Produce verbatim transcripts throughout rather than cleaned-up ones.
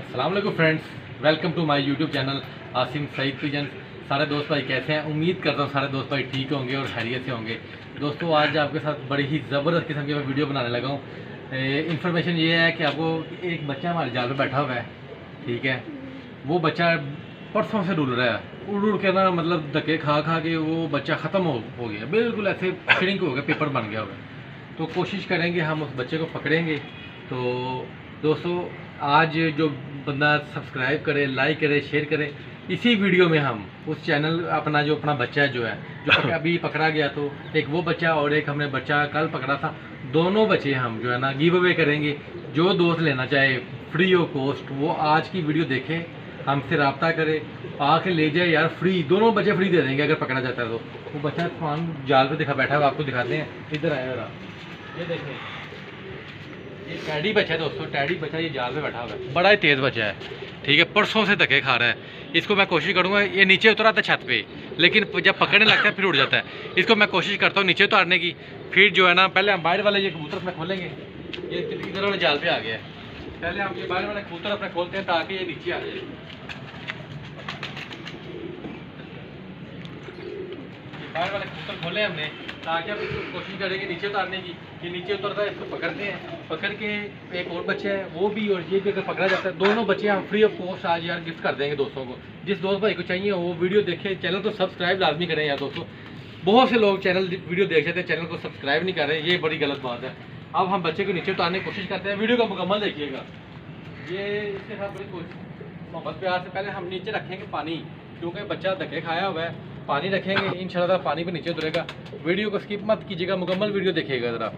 अस्सलाम वालेकुम friends, welcome to my YouTube channel Asim Saeed pigeon. सारे दोस्त भाई कैसे हैं? उम्मीद करता हूँ सारे दोस्त भाई ठीक होंगे और खैरियत से होंगे। दोस्तों आज आपके साथ बड़ी ही ज़बरदस्त किस्म की मैं वीडियो बनाने लगा हूँ। इन्फॉर्मेशन ये है कि आपको एक बच्चा हमारे जाल पे बैठा हुआ है, ठीक है। वो बच्चा परसों से डूल रहा है, उड़ उड़ के ना मतलब धक्के खा खा के वो बच्चा ख़त्म हो हो गया, बिल्कुल ऐसे श्रिंक हो गया, पेपर बन गया होगा। तो कोशिश करेंगे हम उस बच्चे को पकड़ेंगे। तो दोस्तों आज जो बंदा सब्सक्राइब करे, लाइक करे, शेयर करे, इसी वीडियो में हम उस चैनल अपना जो अपना बच्चा जो है जो अभी पकड़ा गया, तो एक वो बच्चा और एक हमने बच्चा कल पकड़ा था, दोनों बच्चे हम जो है ना गिव अवे करेंगे। जो दोस्त लेना चाहे फ्री ऑफ कॉस्ट वो आज की वीडियो देखे, हमसे रब्ता करे, आके ले जाए यार, फ्री। दोनों बच्चे फ्री दे देंगे अगर पकड़ा जाता है तो। वो बच्चा फोन जाल पे दिखा बैठा है, आपको दिखाते हैं, इधर आया जरा, ये देखें, ये टैडी बच्चा है दोस्तों, टैडी बच्चा ये जाल पे बैठा हुआ है, बड़ा ही तेज़ बच्चा है, ठीक है। परसों से धक्के खा रहा है। इसको मैं कोशिश करूँगा, ये नीचे उतरा था छत पे, लेकिन जब पकड़ने लगता है फिर उड़ जाता है। इसको मैं कोशिश करता हूँ नीचे उतारने की, फिर जो है ना पहले हम बाहर वाले ये कबूतर अपने खोलेंगे। ये इधर वाले जाल पे आ गया है, पहले हम ये बाहर वाले कबूतर अपने खोलते हैं ताकि ये नीचे आ जाए। बाहर वाले कबूतर खोले हमने ताकि हम इसको कोशिश करेंगे नीचे उतारने की। ये नीचे उतरता है, इसको पकड़ते हैं, पकड़ के एक और बच्चा है वो भी, और ये भी अगर पकड़ा जाता है, दोनों बच्चे हम फ्री ऑफ कॉस्ट आज यार गिफ्ट कर देंगे दोस्तों को। जिस दोस्त भाई को चाहिए वो वीडियो देखे, चैनल को सब्सक्राइब लाजमी करें यार दोस्तों। बहुत से लोग चैनल वीडियो देख जाते हैं, चैनल को सब्सक्राइब नहीं कर रहे, ये बड़ी गलत बात है। अब हम बच्चे को नीचे उतारने की कोशिश करते हैं, वीडियो को मुकम्मल देखिएगा। ये इसके साथ बड़ी कोशिश मोहब्बत प्यार से पहले हम नीचे रखेंगे पानी, क्योंकि बच्चा धक्के खाया हुआ है। पानी रखेंगे, इंशाल्लाह पानी पे नीचे उतरेगा। वीडियो को स्किप मत कीजिएगा, मुकम्मल वीडियो देखिएगा ज़रा।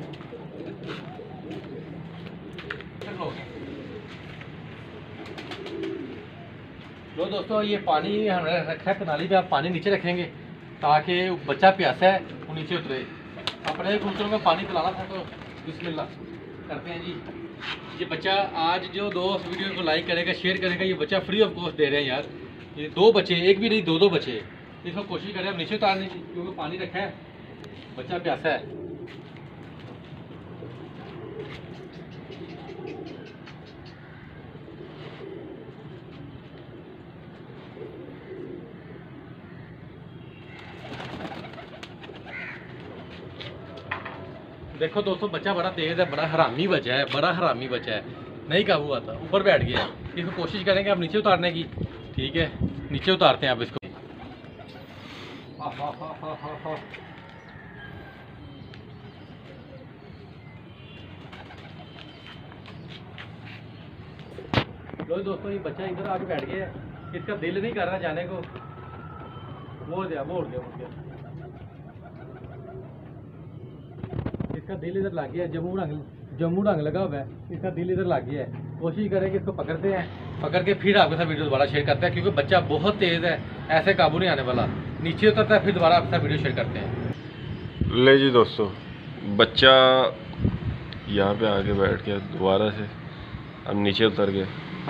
लो दोस्तों, ये पानी हमने रखा है कनाली पे, आप पानी नीचे रखेंगे ताकि बच्चा प्यासा है वो नीचे उतरे। अपने कबूतरों में पानी पिलाना था तो बिस्मिल्लाह करते हैं जी। ये बच्चा आज जो दोस्त वीडियो को लाइक करेगा, शेयर करेगा, ये बच्चा फ्री ऑफ कॉस्ट दे रहे हैं यार। ये दो बच्चे, एक भी नहीं दो दो बच्चे। इसको कोशिश करें हम नीचे उतारने की, क्योंकि पानी रखा है, बच्चा प्यासा है। देखो दोस्तों बच्चा बड़ा तेज है, बड़ा हरामी बच्चा है, बड़ा हरामी बच्चा है, नहीं काबू आता, ऊपर बैठ गया है। इसको कोशिश करेंगे अब नीचे उतारने की, ठीक है। नीचे उतारते हैं अब इसको। लो दोस्तों, ये बच्चा इधर आके बैठ गया है, इसका दिल नहीं कर रहा जाने को। वो उड़ गया, वो उड़ गया, उड़ गया। इसका दिल इधर लग गया है, जम्मू रंग जम्मू रंग लगा हुआ है, इसका दिल इधर लग गया है। कोशिश करेंगे इसको पकड़ते हैं, पकड़ के फिर आपके साथ वीडियो दोबारा शेयर करते हैं, क्योंकि बच्चा बहुत तेज़ है, ऐसे काबू नहीं आने वाला। नीचे उतरता है फिर दोबारा आपके साथ वीडियो शेयर करते हैं। ले जी दोस्तों, बच्चा यहाँ पे आके बैठ गया दोबारा से, अब नीचे उतर गया।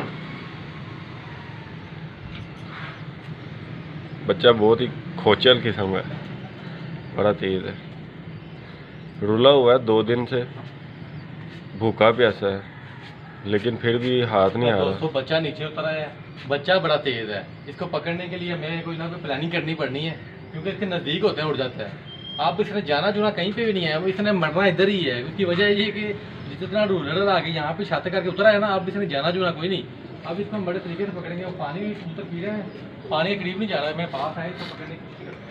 बच्चा बहुत ही खोचल किस्म है, बड़ा तेज़ है, रुला हुआ है, दो दिन से भूखा प्यासा है, लेकिन फिर भी हाथ नहीं आ रहा। दोस्तों बच्चा नीचे उतरा है, बच्चा बड़ा तेज़ है, इसको पकड़ने के लिए हमें कोई ना कोई प्लानिंग करनी पड़नी है, क्योंकि इसके नज़दीक होते हैं उड़ जाता है। अब इसने जाना जुना कहीं पे भी नहीं है, वो इसने मरना इधर ही है। उसकी वजह ये कि जितना रूलर आके यहाँ पे छत करके उतरा है ना, अब इसने जाना जुना कोई नहीं। अब इसको हम बड़े तरीके से पकड़ेंगे। और पानी भी कबूतर पी रहे हैं, पानी के करीब नहीं जा रहा है, मेरे पास आए इसको पकड़ने की कोशिश करते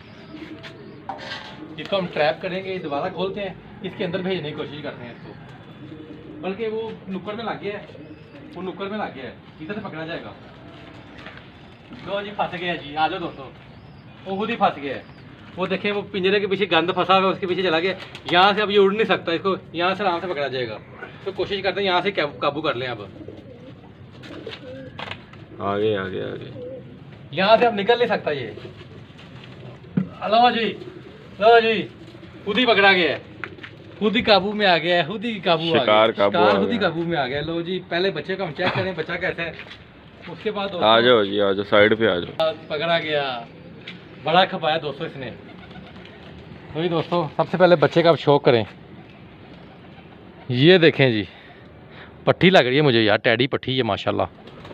हैं। इसको हम ट्रैप करेंगे, दोबारा खोलते हैं, इसके अंदर भेजने की कोशिश करते हैं इसको, बल्कि वो नुक्कड़ में लग गया है, वो नुक्कड़ में लग गया है, इधर से पकड़ा जाएगा। लो जी फंस गया जी, आ जाओ दोस्तों, वो खुद ही फंस गया है। वो देखें, वो पिंजरे के पीछे गंद फंसा हुआ है, उसके पीछे चला गया। यहाँ से अब ये उड़ नहीं सकता, इसको यहाँ से आराम से पकड़ा जाएगा। तो कोशिश करते हैं यहाँ से काबू कर लें। अब आगे आगे आगे, यहाँ से अब निकल नहीं सकता ये। लो जी, लो जी, खुद ही पकड़ा गया है, खुद ही काबू में आ गया है, खुद ही काबू आ गया, शिकार खुद ही काबू में आ गया। लो जी, पहले बच्चे को हम चेक करें बच्चा कैसा है, उसके बाद आ जाओ जी, आ जाओ साइड पे आ जाओ। पकड़ा गया, बड़ा खपाया दोस्तों इसने। तो ये दोस्तों सबसे पहले बच्चे का आप शौक करें, ये देखें जी, पट्टी लग रही है मुझे यार, टैडी पट्टी है माशाल्लाह।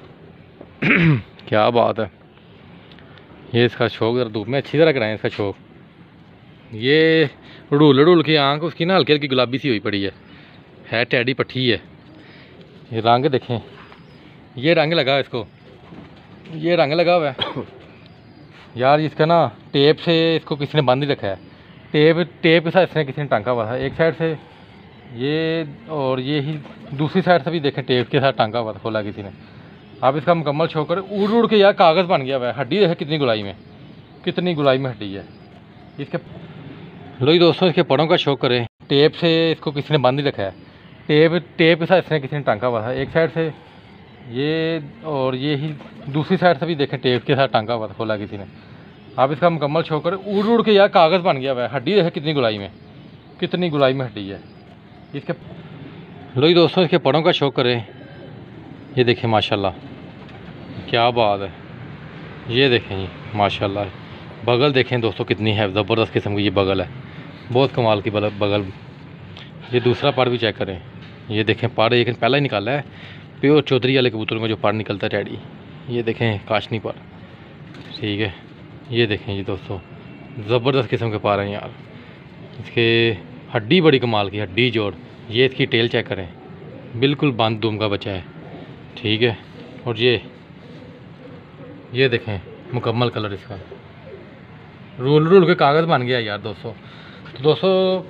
क्या बात है। ये इसका शौक जरा धूप में अच्छी तरह कराएं इसका शौक। ये उड़ूल उड़ूल की आंख उसकी ना हल्की हल्की गुलाबी सी हुई पड़ी है है टैडी पट्टी है। ये रंग देखें, ये रंग लगा है इसको, ये रंग लगा हुआ है यार। इसका ना टेप से इसको किसी ने बांध ही रखा है, टेप टेप के साथ इसने किसी ने टांका हुआ था एक साइड से ये, और ये ही दूसरी साइड से भी देखें टेप के साथ टांका हुआ था, खोला किसी ने। आप इसका मुकम्मल शो करें। उड़ उड़ के यार कागज़ बन गया हुआ है। हड्डी देखे कितनी गुलाई में, कितनी गुलाई में हड्डी है इसके। लो जी दोस्तों, इसके पड़ों का शो करें। टेप से इसको किसी ने बांध ही रखा है, टेप टेप के साथ इसने किसी ने टांका हुआ था एक साइड से ये, और ये ही दूसरी साइड से भी देखें टेप के साथ टांका हुआ था, खोला किसी ने। आप इसका मुकम्मल शो करें। उड़ उड़ के यार कागज़ बन गया हुआ है। हड्डी देखे कितनी गुलाई में, कितनी गुलाई में हड्डी है इसके। लो जी दोस्तों, इसके पड़ों का शो करें। ये देखें माशाल्लाह, क्या बात है। ये देखें जी माशाल्लाह, बगल देखें दोस्तों कितनी है, ज़बरदस्त किस्म की ये बगल है, बहुत कमाल की बगल। ये दूसरा पार भी चेक करें। ये देखें पार एक पहला ही निकाला है, प्योर चौधरी वाले कबूतर में जो पार निकलता है टैडी। ये देखें काशनी पार, ठीक है। ये देखें जी दोस्तों, ज़बरदस्त किस्म के पार हैं यार। इसके हड्डी बड़ी कमाल की, हड्डी जोड़। ये इसकी टेल चेक करें, बिल्कुल बंद दुम का बच्चा है, ठीक है। और ये ये देखें मुकम्मल कलर इसका, रोल रोल के कागज़ बन गया यार दोस्तों। तो दोस्तों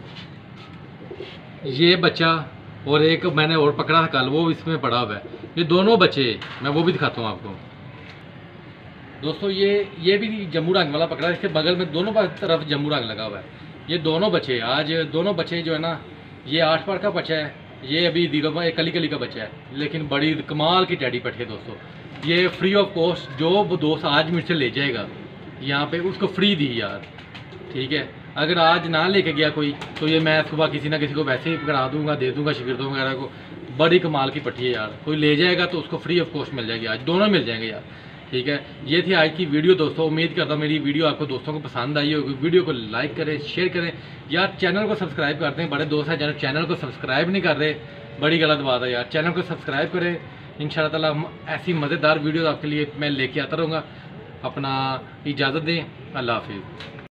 ये बच्चा और एक मैंने और पकड़ा था कल, वो इसमें पड़ा हुआ है। ये दोनों बच्चे मैं वो भी दिखाता हूँ आपको दोस्तों। ये ये भी जम्मू रंग वाला पकड़ा है, इसके बगल में दोनों तरफ जम्मू रंग लगा हुआ है। ये दोनों बच्चे आज दोनों बच्चे जो है ना, ये आठ पार का बच्चा है, ये अभी दीरो में कली कली का बच्चा है, लेकिन बड़ी कमाल की टैडी पट्टी है दोस्तों। ये फ्री ऑफ कॉस्ट, जो वो दोस्त आज मुझसे ले जाएगा यहाँ पे उसको फ्री दी यार, ठीक है। अगर आज ना लेके गया कोई तो ये मैं सुबह किसी ना किसी को वैसे ही करा दूंगा, दे दूंगा शिगिर्दों वगैरह को। बड़ी कमाल की पट्टी है यार, कोई ले जाएगा तो उसको फ्री ऑफ कॉस्ट मिल जाएगी, आज दोनों मिल जाएंगे यार, ठीक है। ये थी आज की वीडियो दोस्तों। उम्मीद करता हूँ मेरी वीडियो आपको दोस्तों को पसंद आई होगी। वीडियो को लाइक करें, शेयर करें यार। चैनल को सब्सक्राइब करते हैं, बड़े दोस्त हैं चैनल चैनल को सब्सक्राइब नहीं कर रहे, बड़ी गलत बात है यार। चैनल को सब्सक्राइब करें, इंशाल्लाह ताला हम ऐसी मज़ेदार वीडियो आपके लिए मैं लेके आता रहूँगा। अपना इजाज़त दें, अल्लाह हाफिज़।